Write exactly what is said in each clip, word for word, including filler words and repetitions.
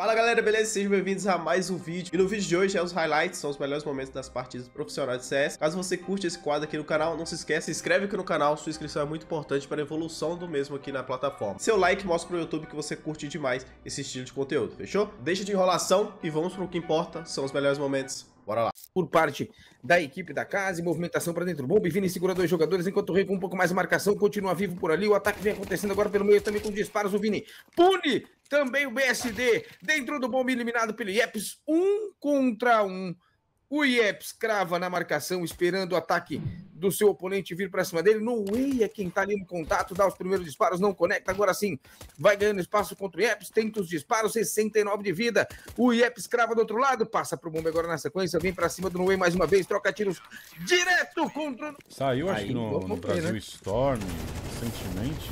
Fala galera, beleza? Sejam bem-vindos a mais um vídeo. E no vídeo de hoje é os highlights, são os melhores momentos das partidas profissionais de C S. Caso você curte esse quadro aqui no canal, não se esqueça, se inscreve aqui no canal, sua inscrição é muito importante para a evolução do mesmo aqui na plataforma. Seu like mostra pro YouTube que você curte demais esse estilo de conteúdo, fechou? Deixa de enrolação e vamos pro que importa, são os melhores momentos. Bora lá. Por parte da equipe da casa, e movimentação para dentro do bombe, Vini segura dois jogadores, enquanto o Rei com um pouco mais de marcação, continua vivo por ali, o ataque vem acontecendo agora pelo meio, também com disparos, o Vini pune também o B S D, dentro do bombe eliminado pelo Yeps, um contra um, o Yeps crava na marcação, esperando o ataque do seu oponente vir para cima dele, no Way é quem tá ali no contato, dá os primeiros disparos, não conecta, agora sim, vai ganhando espaço contra o Yeps, tenta os disparos, sessenta e nove de vida, o Yeps crava do outro lado, passa pro bombe agora na sequência, vem para cima do No Way mais uma vez, troca tiros direto contra... Saiu, acho Aí, que no, no ver, Brasil né? Storm, recentemente.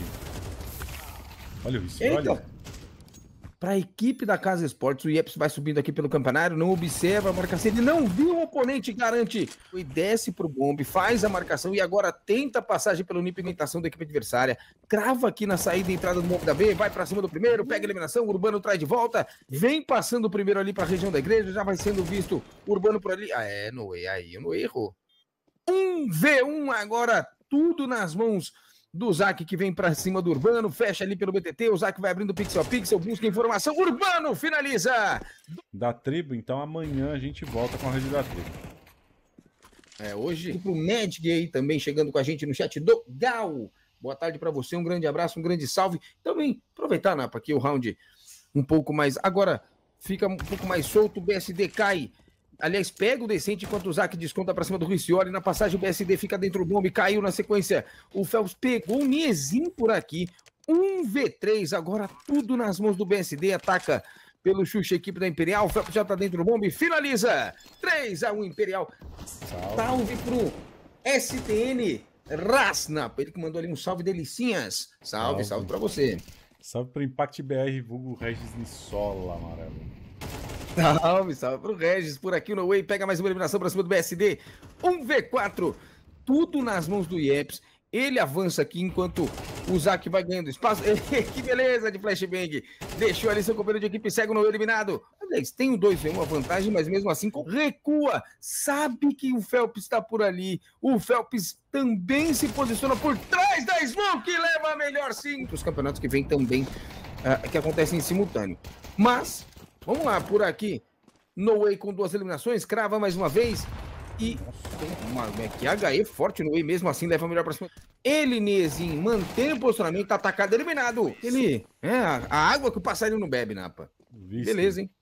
Olha isso, Eita. olha. Para a equipe da Casa Esportes, o Yeps vai subindo aqui pelo campanário, não observa a marcação, ele não viu o oponente, garante, e desce pro bombe, faz a marcação e agora tenta a passagem pela implementação da equipe adversária, crava aqui na saída e entrada do bombe da B, vai para cima do primeiro, pega a eliminação, o Urbano traz de volta, vem passando o primeiro ali para a região da igreja, já vai sendo visto o Urbano por ali, ah é, no aí, o Noé errou. um vê um agora, tudo nas mãos do Zac, que vem pra cima do Urbano, fecha ali pelo B T T, o Zac vai abrindo pixel a pixel, busca informação, Urbano finaliza! Da tribo, então amanhã a gente volta com a rede da tribo. É, hoje, pro Magic aí também chegando com a gente no chat do Gal. Boa tarde pra você, um grande abraço, um grande salve. Também aproveitar, Napa, aqui o round um pouco mais, agora fica um pouco mais solto, o B S D cai. Aliás, pega o decente enquanto o Zac desconta pra cima do Riccioli. Na passagem, o B S D fica dentro do bombe, caiu na sequência. O Phelps pegou o Niezinho por aqui. um vê três, agora tudo nas mãos do B S D. Ataca pelo Xuxa, equipe da Imperial. O Phelps já tá dentro do bombe, finaliza. três a um Imperial. Salve. Salve pro S T N Rasna. Ele que mandou ali um salve delicinhas. Salve, salve, salve pra você. Salve pro Impact B R, vulgo Regis Nissola, amarelo. Salve, salve pro Regis, por aqui no Way, pega mais uma eliminação pra cima do B S D, um vê quatro, tudo nas mãos do Yeps, ele avança aqui enquanto o Zac vai ganhando espaço, que beleza de flashbang, deixou ali seu companheiro de equipe cego no eliminado, aliás, tem o dois vê um a vantagem, mas mesmo assim recua, sabe que o Phelps está por ali, o Phelps também se posiciona por trás da Smoke e leva a melhor sim, os campeonatos que vem também, uh, que acontecem em simultâneo, mas... Vamos lá, por aqui, No Way com duas eliminações, crava mais uma vez e tem uma que H E forte no Way, mesmo assim leva melhor pra cima. Ele, Nezinho, mantém o posicionamento, atacado, eliminado. Ele, é, a, a água que o passarinho não bebe, Napa. Visto. Beleza, hein?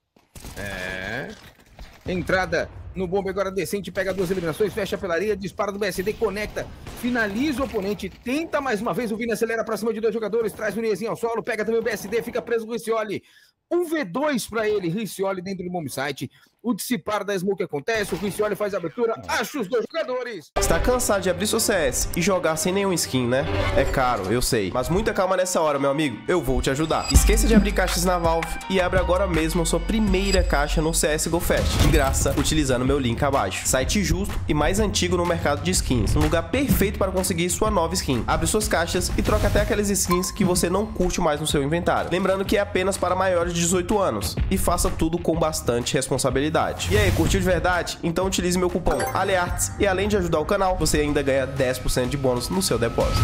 É. Entrada no bombe agora decente, pega duas eliminações, fecha a pelaria, dispara do B S D, conecta, finaliza o oponente, tenta mais uma vez, o Vini acelera pra cima de dois jogadores, traz o Nezinho ao solo, pega também o B S D, fica preso o Riccioli. um vê dois para ele, Riccioli dentro do bomb site. O dissipar da Smoke acontece, o Riccioli faz a abertura, acha os dois jogadores. Está cansado de abrir seu C S e jogar sem nenhum skin, né? É caro, eu sei. Mas muita calma nessa hora, meu amigo. Eu vou te ajudar. Esqueça de abrir caixas na Valve e abre agora mesmo a sua primeira caixa no C S G O Fest, de graça, utilizando meu link abaixo. Site justo e mais antigo no mercado de skins. Um lugar perfeito para conseguir sua nova skin. Abre suas caixas e troca até aquelas skins que você não curte mais no seu inventário. Lembrando que é apenas para maiores de dezoito anos. E faça tudo com bastante responsabilidade. E aí, curtiu de verdade? Então utilize meu cupom ALEARTS e além de ajudar o canal, você ainda ganha dez por cento de bônus no seu depósito.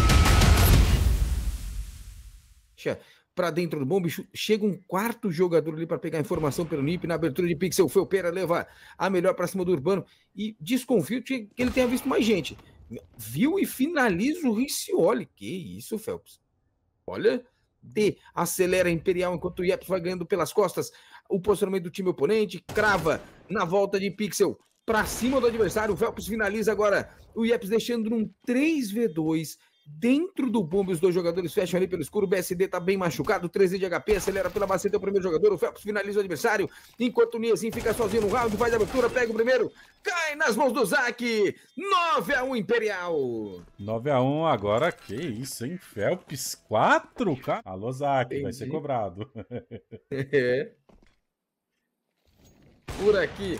Para dentro do bombe, chega um quarto jogador ali para pegar informação pelo N I P, na abertura de pixel, o Felpeira leva a melhor para cima do Urbano e desconfio que ele tenha visto mais gente. Viu e finaliza o Riccioli. Que isso, Phelps? Olha, D, acelera a Imperial enquanto o Yeps vai ganhando pelas costas. O posicionamento do time oponente, crava na volta de pixel para cima do adversário. O Phelps finaliza agora o Yeps deixando num três vê dois dentro do bombe. Os dois jogadores fecham ali pelo escuro. O B S D tá bem machucado, treze de H P, acelera pela baceta o primeiro jogador. O Phelps finaliza o adversário enquanto o Niezinho fica sozinho no round, faz a abertura, pega o primeiro, cai nas mãos do Zac. nove a um Imperial. nove a um agora, que isso, hein? Phelps quatro, cara. Alô, Zac, vai ser cobrado. É. Por aqui,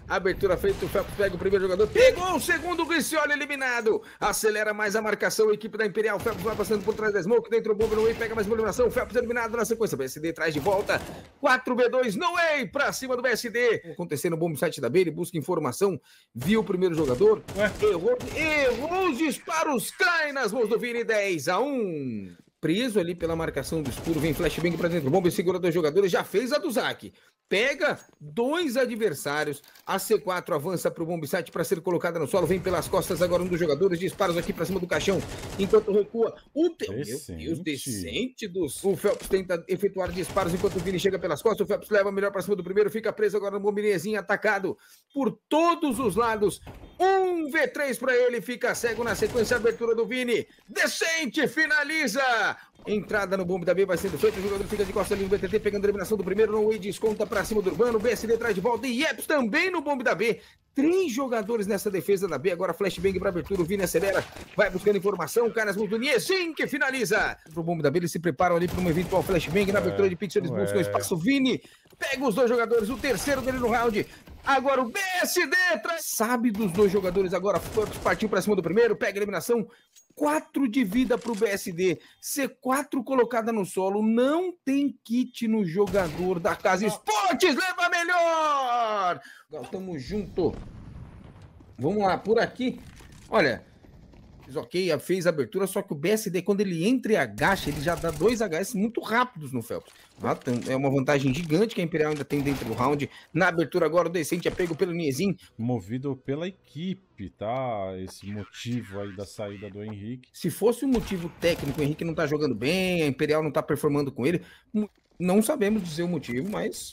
Abertura feita, o Phelps pega o primeiro jogador, pegou o segundo, o Riccioli eliminado. Acelera mais a marcação, a equipe da Imperial. O Phelps vai passando por trás da Smoke, dentro do bomba no Way, pega mais uma eliminação. O Phelps eliminado na sequência. B S D traz de volta. quatro B dois no Way, pra cima do B S D. Acontecendo no bomb site da B, ele busca informação, viu o primeiro jogador, Ué? errou, errou os disparos, cai nas mãos do Vini, dez a um. Preso ali pela marcação do escuro, vem flashbang pra dentro do bomba, segura dois jogadores, já fez a do Zac. Pega dois adversários, a C quatro avança para o bomb site para ser colocada no solo, vem pelas costas agora um dos jogadores, disparos aqui para cima do caixão, enquanto recua o teu, meu Deus, decente dos... O Phelps tenta efetuar disparos enquanto o Vini chega pelas costas, o Phelps leva melhor para cima do primeiro, fica preso agora no bombinezinho, atacado por todos os lados, um V três para ele, fica cego na sequência, abertura do Vini, decente, finaliza! Entrada no bombe da B vai sendo feita, o jogador fica de costas ali no B T T, pegando a eliminação do primeiro, no Way desconta pra cima do Urbano, o B S D traz de volta e Yeps também no bombe da B. Três jogadores nessa defesa da B, agora flashbang pra abertura, o Vini acelera, vai buscando informação, cai nas mãos do Niezin, que finaliza. Pro bombe da B, eles se preparam ali para um eventual flashbang, na abertura de Pixel, eles buscam espaço, o Vini pega os dois jogadores, o terceiro dele no round. Agora o B S D traz... Sabe dos dois jogadores agora, partiu pra cima do primeiro, pega a eliminação, quatro de vida pro B S D, C quatro colocada no solo, não tem kit no jogador da Casa Esportes, leva melhor! Tamo junto. Vamos lá, por aqui, olha... Ok, fez a abertura, só que o B S D, quando ele entra e agacha, ele já dá dois H S muito rápidos no Phelps. É uma vantagem gigante que a Imperial ainda tem dentro do round. Na abertura agora, o Decente é pego pelo Niezin. Movido pela equipe, tá? Esse motivo aí da saída do Henrique. Se fosse um motivo técnico, o Henrique não tá jogando bem, a Imperial não tá performando com ele, não sabemos dizer o motivo, mas...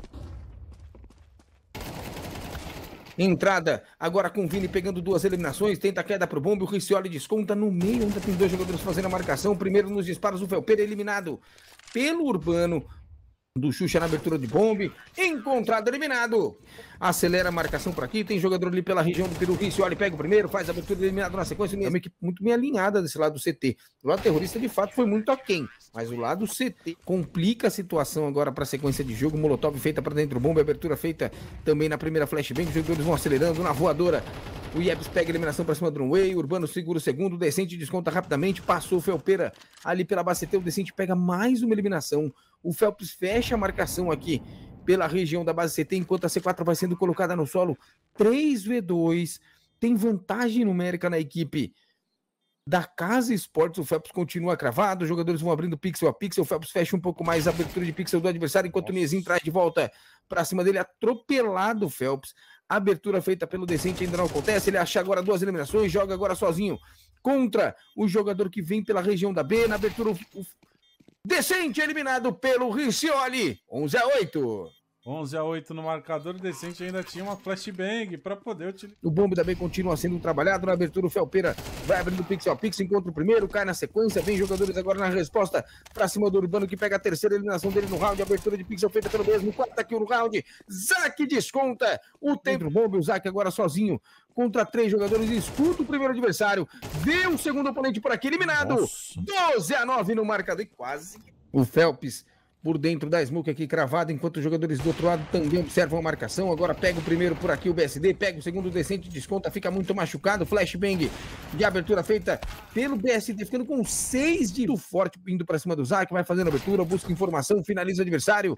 Entrada, agora com o Vini pegando duas eliminações, tenta a queda pro bombe, o Riccioli desconta no meio, ainda tem dois jogadores fazendo a marcação, primeiro nos disparos, o Felpeira eliminado pelo Urbano, do Xuxa na abertura de bombe, encontrado, eliminado, acelera a marcação por aqui, tem jogador ali pela região do Peru, Riccioli pega o primeiro, faz a abertura, eliminado na sequência, é uma equipe muito bem alinhada desse lado do C T, o lado terrorista de fato foi muito aquém, mas o lado C T complica a situação agora para a sequência de jogo, molotov feita para dentro do bombe, abertura feita também na primeira flashbang, os jogadores vão acelerando na voadora, o Yeps pega a eliminação para cima do Runway, Urbano segura o segundo, o Decente desconta rapidamente, passou o Felpeira ali pela base C T, o Decente pega mais uma eliminação, o Phelps fecha a marcação aqui pela região da base C T, enquanto a C quatro vai sendo colocada no solo, três V dois, tem vantagem numérica na equipe da Casa Esportes, o Phelps continua cravado, os jogadores vão abrindo pixel a pixel, o Phelps fecha um pouco mais a abertura de pixel do adversário, enquanto Nossa. o Niezin traz de volta para cima dele, atropelado o Phelps, abertura feita pelo Decente ainda não acontece, ele acha agora duas eliminações, joga agora sozinho contra o jogador que vem pela região da B, na abertura o, o Decente eliminado pelo Riccioli, onze a oito. onze a oito no marcador, o Decente ainda tinha uma flashbang para poder utilizar. O bombe da B continua sendo trabalhado, na abertura o Felpeira vai abrindo pixel a pixel, encontra o primeiro, cai na sequência, vem jogadores agora na resposta para cima do Urbano que pega a terceira eliminação dele no round, abertura de pixel feita pelo mesmo, quarta kill no round, Zac desconta o tempo do bombe, o Zac agora sozinho contra três jogadores, escuta o primeiro adversário, vê o segundo oponente por aqui, eliminado, Nossa. doze a nove no marcador, e quase o Phelps por dentro da smoke aqui cravada, enquanto os jogadores do outro lado também observam a marcação, agora pega o primeiro por aqui o B S D, pega o segundo Decente, desconta, fica muito machucado, flashbang de abertura feita pelo B S D, ficando com seis de forte, indo para cima do Zac, vai fazendo abertura, busca informação, finaliza o adversário.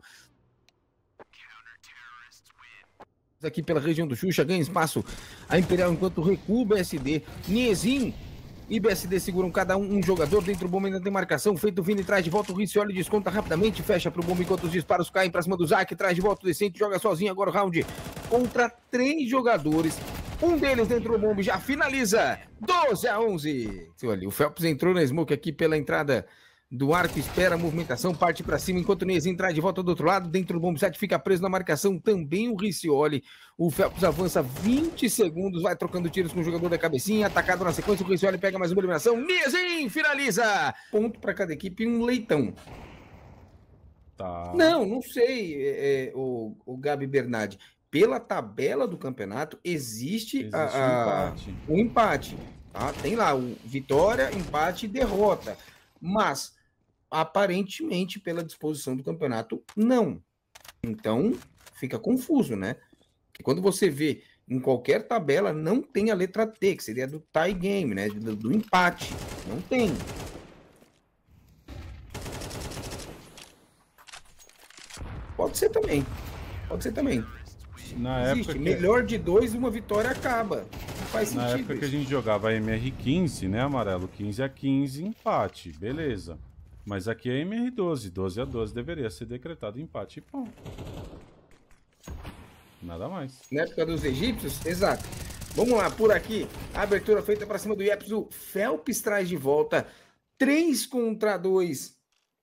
Aqui pela região do Xuxa, ganha espaço a Imperial enquanto recua o B S D, Niezin e B S D seguram cada um um jogador dentro do bombe da demarcação, feito o Vini, traz de volta o Riccioli, desconta rapidamente, fecha pro bombe enquanto os disparos caem pra cima do Zac, traz de volta o Decente, joga sozinho agora o round contra três jogadores, um deles dentro do bombe já finaliza, doze a onze. O Phelps entrou na smoke aqui pela entrada do arco, espera a movimentação, parte para cima, enquanto o Niezin traz de volta do outro lado, dentro do bomb set, fica preso na marcação, também o Riccioli, o Phelps avança vinte segundos, vai trocando tiros com o jogador da cabecinha, atacado na sequência, o Riccioli pega mais uma eliminação, Niezin finaliza, ponto para cada equipe, um leitão. Tá. Não, não sei, é, é, o, o Gabi Bernardi, pela tabela do campeonato, existe, existe a, a, um empate, um empate tá? Tem lá o vitória, empate e derrota, mas aparentemente, pela disposição do campeonato, não. Então, fica confuso, né? Quando você vê em qualquer tabela, não tem a letra T, que seria do tie game, né? Do, do empate. Não tem. Pode ser também. Pode ser também. Na Existe. época que... Melhor de dois e uma vitória acaba. Não faz sentido. Na época isso. que a gente jogava M R quinze, né, amarelo? quinze a quinze, empate. Beleza. Mas aqui é M R doze. doze a doze deveria ser decretado empate e ponto. Nada mais. Na época dos egípcios? Exato. Vamos lá, por aqui. A abertura feita para cima do Yeps. O Phelps traz de volta. três contra dois.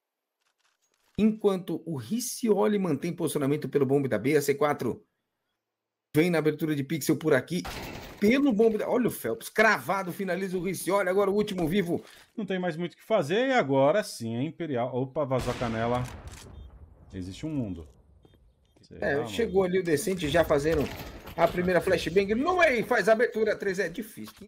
Enquanto o Riccioli mantém posicionamento pelo bombe da B. A C quatro vem na abertura de pixel por aqui. Pelo bombe da... Olha o Phelps, cravado, finaliza o Riccioli. Agora o último vivo. Não tem mais muito o que fazer. E agora sim, a Imperial. Opa, vazou a canela. Existe um mundo. É, lá, chegou mano. ali o Decente já fazendo a primeira flashbang. No way, faz a abertura três. É difícil.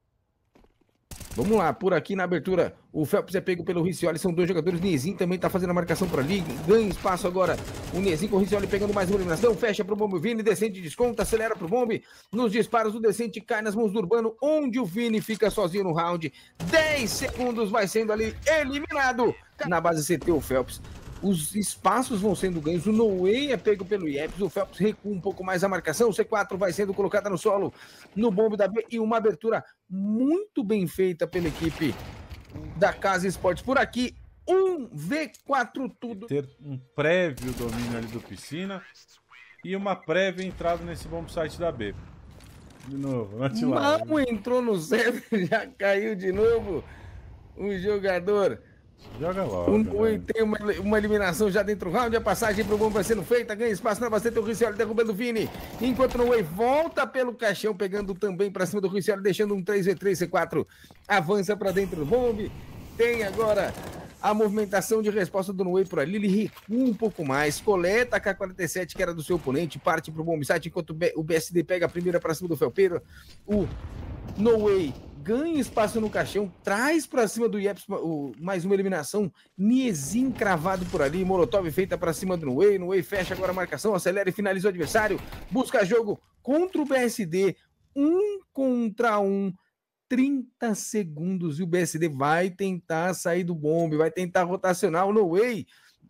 Vamos lá, por aqui na abertura, o Phelps é pego pelo Riccioli, são dois jogadores, Nezinho também tá fazendo a marcação por ali, ganha espaço agora, o Nezinho com o Riccioli pegando mais uma eliminação, fecha pro Bombe, o Vini, Decente desconta, acelera pro Bombe, nos disparos o Decente cai nas mãos do Urbano, onde o Vini fica sozinho no round, dez segundos vai sendo ali eliminado, na base C T o Phelps. Os espaços vão sendo ganhos, o No Way é pego pelo Yeps, o Phelps recua um pouco mais a marcação, o C quatro vai sendo colocada no solo, no bombe da B, e uma abertura muito bem feita pela equipe da Casa Esportes. Por aqui, um V quatro tudo. Ter um prévio domínio ali do Piscina e uma prévia entrada nesse bomb site da B. De novo, não, não entrou no centro, já caiu de novo o jogador. Joga logo. O Nui tem uma, uma eliminação já dentro do round. A passagem pro bombe vai sendo feita. Ganha espaço na base. Tem o Riccioli derrubando o Vini. Enquanto o Nui volta pelo caixão, pegando também pra cima do Riccioli, deixando um três v três. C quatro avança pra dentro do bombe. Tem agora a movimentação de resposta do Nui por ali. Ele recua um pouco mais. Coleta a K quarenta e sete, que era do seu oponente. Parte pro bombe site. Enquanto o B S D pega a primeira pra cima do Felpeiro. O No Way ganha espaço no caixão, traz pra cima do Yeps o, mais uma eliminação, Niezin cravado por ali, Molotov feita pra cima do No Way, No Way fecha agora a marcação, acelera e finaliza o adversário, busca jogo contra o B S D, um contra um, trinta segundos, e o B S D vai tentar sair do bombe, vai tentar rotacionar o No Way.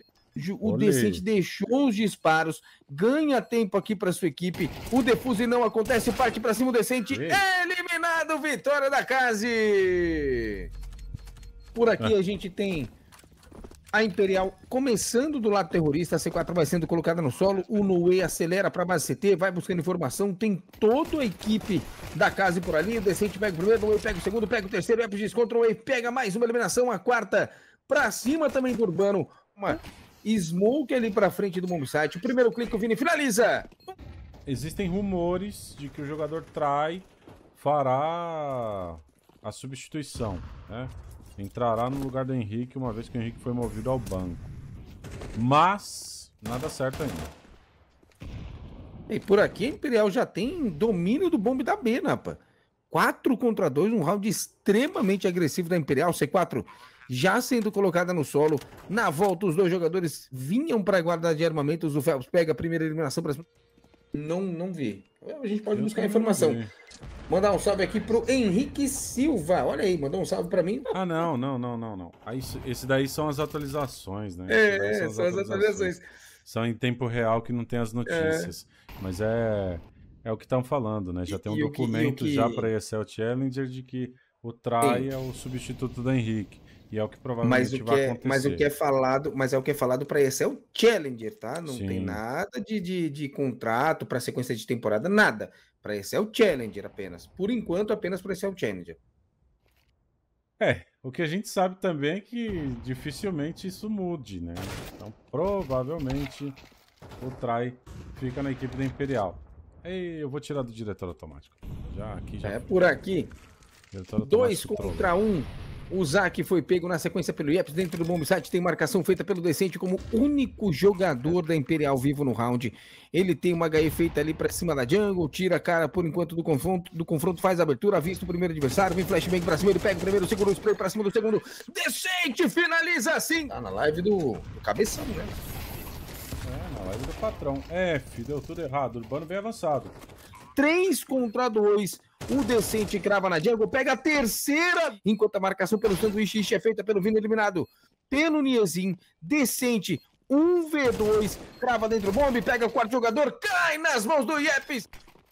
O Olê. Decente deixou os disparos, ganha tempo aqui para sua equipe. O defuse não acontece, parte para cima o Decente. Ei. Eliminado, vitória da Case. Por aqui ah. a gente tem a Imperial começando do lado terrorista. A C quatro vai sendo colocada no solo. O No Way acelera para a base C T, vai buscando informação. Tem toda a equipe da Case por ali. O Decente pega o primeiro, o No Way pega o segundo, pega o terceiro. Epis contra o No Way, pega mais uma eliminação. A quarta para cima também do Urbano. Uma smoke ali pra frente do bomb site. O primeiro clique, o Vini finaliza. Existem rumores de que o jogador trai fará a substituição, né? Entrará no lugar do Henrique, uma vez que o Henrique foi movido ao banco. Mas nada certo ainda. E por aqui a Imperial já tem domínio do bombe da B, Napa. quatro contra dois, um round extremamente agressivo da Imperial. C quatro já sendo colocada no solo. Na volta, os dois jogadores vinham para guardar de armamentos. O Phelps pega a primeira eliminação para Não, não vi. A gente pode Eu buscar informação. Vi. Mandar um salve aqui pro Henrique Silva. Olha aí, mandou um salve para mim. Ah, não, não, não, não, não. Aí, esse daí são as atualizações, né? É, são as, são as atualizações. atualizações. São em tempo real que não tem as notícias. É. Mas é, é o que estão falando, né? Já e, tem um documento que, que... já para E S L Challenger de que o Trai é o substituto do Henrique. E é o que provavelmente mas o que vai é, acontecer. Mas o que é falado, mas é o que é falado para esse é o Challenger, tá? Não Sim. tem nada de, de, de contrato para sequência de temporada, nada. Para esse é o Challenger apenas. Por enquanto, apenas para esse é o Challenger. É, o que a gente sabe também é que dificilmente isso mude, né? Então, provavelmente, o Trai fica na equipe da Imperial. E eu vou tirar do diretor automático. Já aqui já. É foi. Por aqui. Dois contra um. O Zac foi pego na sequência pelo Yeps. Dentro do bomb site tem marcação feita pelo Decente como único jogador da Imperial vivo no round. Ele tem uma H E feita ali pra cima da jungle, tira a cara por enquanto do confronto, do confronto faz a abertura, avista o primeiro adversário, vem flashbang pra cima, ele pega o primeiro, segura o spray pra cima do segundo. Decente finaliza assim. Tá na live do, do Cabeção, né? É, na live do patrão. F, deu tudo errado. Urbano bem avançado. três contra dois. O Decente crava na jungle, pega a terceira. Enquanto a marcação pelo sanduíche é feita pelo Vini eliminado pelo Niezin. Decente, um v dois. Crava dentro do bombe, pega o quarto jogador, cai nas mãos do Yepes.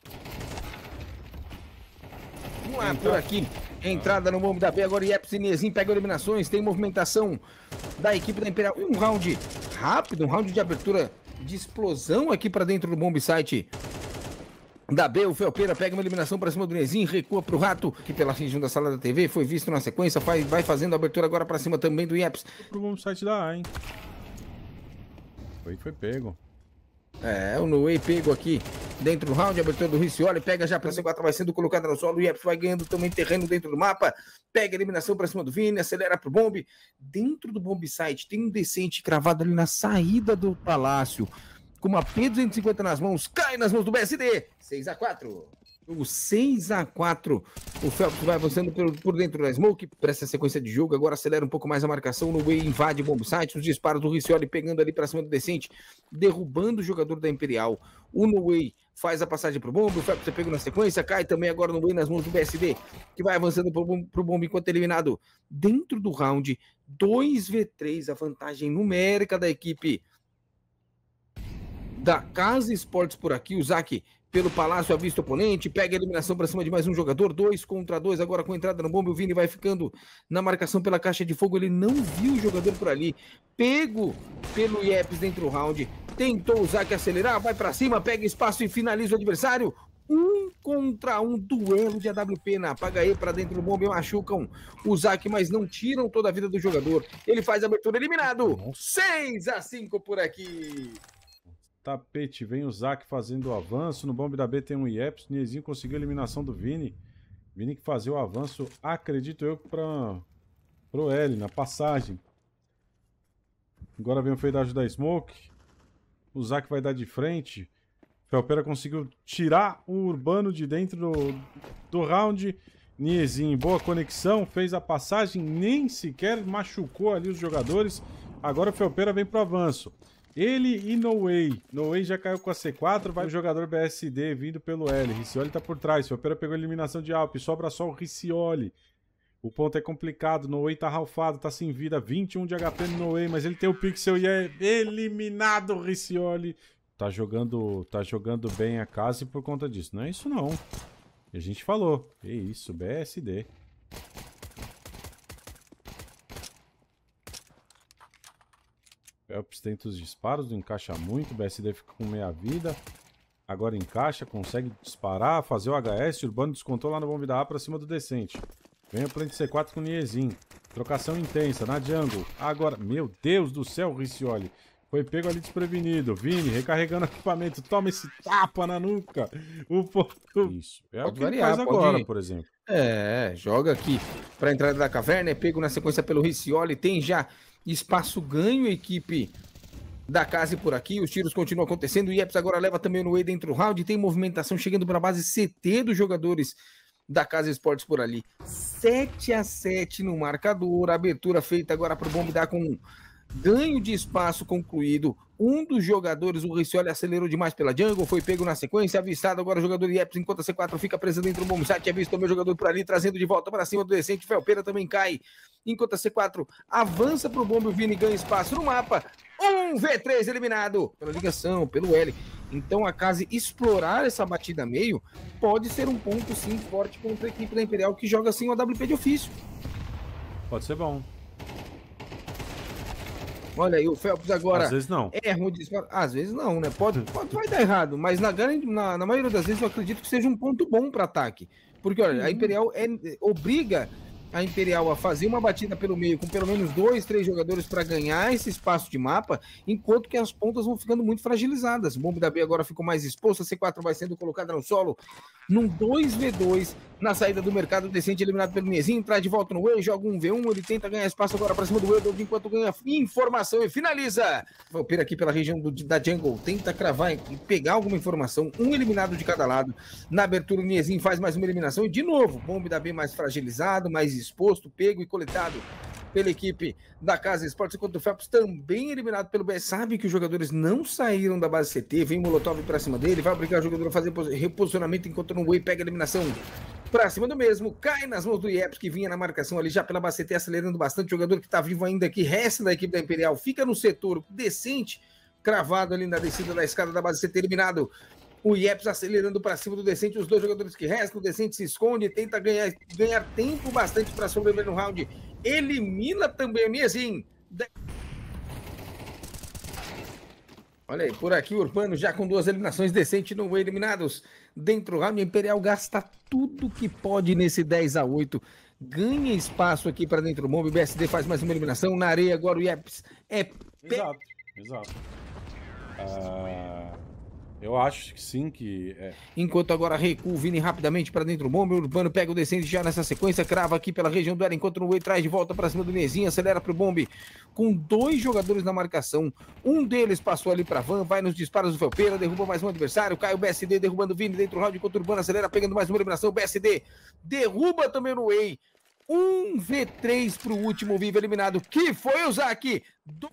Vamos lá, por aqui. Entrada no bombe da B, agora Yepes e Niezin pegam eliminações. Tem movimentação da equipe da Imperial. E um round rápido, um round de abertura de explosão aqui para dentro do bomb site da B. O Felpeira pega uma eliminação para cima do Niezin, recua pro Rato, que pela região da sala da T V, foi visto na sequência, faz, vai fazendo a abertura agora para cima também do Yepes. Pro bomb site da A, hein? Foi, foi pego. É, o Noé pego aqui dentro do round, abertura do Riccioli, pega já para C quatro, vai sendo colocada no solo, o Yepes vai ganhando também terreno dentro do mapa, pega a eliminação para cima do Vini, acelera pro bombe, dentro do bomb site tem um Decente cravado ali na saída do palácio, com uma P duzentos e cinquenta nas mãos, cai nas mãos do B S D, seis a quatro. O seis a quatro, o Phelps vai avançando por, por dentro da Smoke, para essa sequência de jogo, agora acelera um pouco mais a marcação, no Way invade o bomb site, os disparos do Riccioli pegando ali para cima do Decente, derrubando o jogador da Imperial, o No Way faz a passagem pro bombe, o Phelps é pego na sequência, cai também agora no Way nas mãos do B S D, que vai avançando pro bombe, pro bombe enquanto é eliminado dentro do round, dois a três, a vantagem numérica da equipe da Casa Esportes por aqui, o Zac pelo Palácio avista o oponente, pega a eliminação para cima de mais um jogador, dois contra dois, agora com a entrada no bombe, o Vini vai ficando na marcação pela caixa de fogo, ele não viu o jogador por ali, pego pelo Yepes dentro do round, tentou o Zac acelerar, vai para cima, pega espaço e finaliza o adversário, um contra um, duelo de A W P na apaga E para dentro do bombe, machucam o Zac, mas não tiram toda a vida do jogador, ele faz a abertura, eliminado, seis a cinco por aqui. Tapete, vem o Zac fazendo o avanço. No bombe da B tem um Yepes. O Niezin conseguiu a eliminação do Vini. Vini que fazia o avanço, acredito eu, para pro L, na passagem. Agora vem o feidagem da Smoke. O Zac vai dar de frente. Felpeira conseguiu tirar o Urbano de dentro do, do round. Niezin, boa conexão, fez a passagem, nem sequer machucou ali os jogadores. Agora o Felpeira vem pro avanço. Ele e No Way. No Way já caiu com a C quatro, vai o jogador B S D vindo pelo L. Riccioli tá por trás. Felpeira pegou a eliminação de Alp, sobra só o Riccioli. O ponto é complicado, No Way tá ralfado, tá sem vida, vinte e um de H P no No Way, mas ele tem o pixel e é eliminado o Riccioli. Tá jogando, tá jogando bem a casa e por conta disso. Não é isso não. E a gente falou. É isso, B S D. Phelps tenta os disparos, não encaixa muito, o B S D fica com meia vida. Agora encaixa, consegue disparar, fazer o H S, o Urbano descontou lá no bombe da A pra cima do Decente. Vem o plant C quatro com o Niezin. Trocação intensa na jungle. Agora, meu Deus do céu, Riccioli. Foi pego ali desprevenido. Vini recarregando equipamento. Toma esse tapa na nuca. O ponto... Isso. É pode o que variar, ele faz agora, pode... por exemplo. É, joga aqui pra entrada da caverna. É pego na sequência pelo Riccioli. Tem já espaço ganho, equipe da Casa por aqui. Os tiros continuam acontecendo. O Yepes agora leva também no Way dentro do round. Tem movimentação chegando para a base C T dos jogadores da Casa Esportes por ali. sete a sete no marcador. Abertura feita agora para o bombe dar com ganho de espaço concluído. Um dos jogadores, o Riccioli, acelerou demais pela jungle, foi pego na sequência, avistado agora o jogador Yepes, enquanto a C quatro fica presa dentro do bomb site, é visto também o jogador por ali, trazendo de volta para cima do Decente, Felpeira também cai, enquanto a C quatro avança para o bombe, o Vini ganha espaço no mapa, um v três eliminado, pela ligação, pelo L. Então a Casa explorar essa batida meio, pode ser um ponto sim forte contra a equipe da Imperial, que joga assim o A W P de ofício. Pode ser bom. Olha aí, o Phelps agora às vezes não. erra o disparo. Às vezes não, né? Pode, pode vai dar errado, mas na, na, na maioria das vezes eu acredito que seja um ponto bom para ataque. Porque, olha, a Imperial é, obriga a Imperial a fazer uma batida pelo meio com pelo menos dois, três jogadores para ganhar esse espaço de mapa, enquanto que as pontas vão ficando muito fragilizadas. O bombe da B agora ficou mais exposto, a C quatro vai sendo colocada no solo, num dois v dois, na saída do mercado, Decente eliminado pelo Niezin, traz de volta no Way, joga um v um, ele tenta ganhar espaço agora para cima do Way, enquanto ganha informação e finaliza. Valpeira aqui pela região do, da jungle, tenta cravar e pegar alguma informação, um eliminado de cada lado. Na abertura o Niezin faz mais uma eliminação e de novo, bombe da B mais fragilizado, mais exposto, pego e coletado pela equipe da Casa Esportes, enquanto o Phelps também eliminado pelo B S. Sabe que os jogadores não saíram da base C T, vem Molotov pra cima dele, vai obrigar o jogador a fazer reposicionamento enquanto no Way pega a eliminação pra cima do mesmo, cai nas mãos do Yeps, que vinha na marcação ali já pela base C T, acelerando bastante, o jogador que tá vivo ainda aqui, resta da equipe da Imperial, fica no setor decente, cravado ali na descida da escada da base C T, eliminado. O Yeps acelerando para cima do Decente, os dois jogadores que restam, o Decente se esconde, tenta ganhar, ganhar tempo bastante para sobreviver no round, elimina também o Niezin. Olha aí, por aqui o Urbano já com duas eliminações, Decente no Way eliminados dentro do round. Imperial gasta tudo que pode nesse dez a oito, ganha espaço aqui para dentro do bomb, o B S D faz mais uma eliminação, na areia agora o Yeps é... Exato, exato. Uh... Eu acho que sim, que é. Enquanto agora recua o Vini rapidamente para dentro do bombe, o Urbano pega o Decente já nessa sequência, crava aqui pela região do L, enquanto no Way traz de volta para cima do Nezinho, acelera pro bombe, com dois jogadores na marcação, um deles passou ali para Van, vai nos disparos do Felpeira, derruba mais um adversário, cai o B S D derrubando o Vini dentro do round, enquanto o Urbano acelera, pegando mais uma eliminação, o B S D derruba também no Way, um V três pro último vivo eliminado, que foi o Zac, do...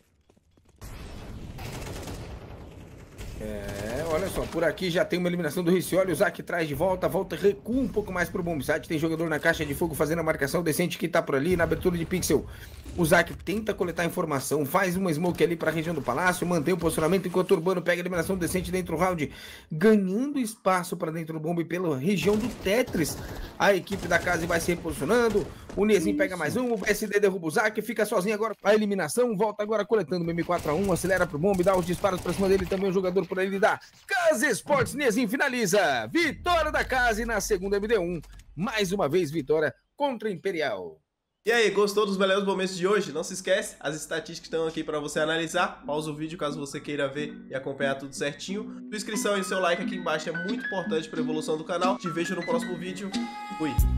É, olha só, por aqui já tem uma eliminação do Riccioli, o Zac traz de volta, volta, recua um pouco mais pro bombsite, tem jogador na caixa de fogo fazendo a marcação, Decente que tá por ali, na abertura de pixel, o Zac tenta coletar informação, faz uma smoke ali pra região do palácio, mantém o posicionamento, enquanto o Urbano pega a eliminação do Decente dentro do round, ganhando espaço pra dentro do bombe pela região do Tetris, a equipe da casa vai se reposicionando, o Nezinho pega mais um, o B S D derruba o Zac, fica sozinho agora, a eliminação, volta agora coletando o M quatro a um, acelera pro bombe, dá os disparos pra cima dele, também o jogador por ele dá Casa Esportes, Nezinho finaliza, vitória da Casa e na segunda M D um, mais uma vez vitória contra a Imperial. E aí, gostou dos belos momentos de hoje? Não se esquece, as estatísticas estão aqui para você analisar, pausa o vídeo caso você queira ver e acompanhar tudo certinho, sua inscrição e seu like aqui embaixo é muito importante para a evolução do canal, te vejo no próximo vídeo, fui!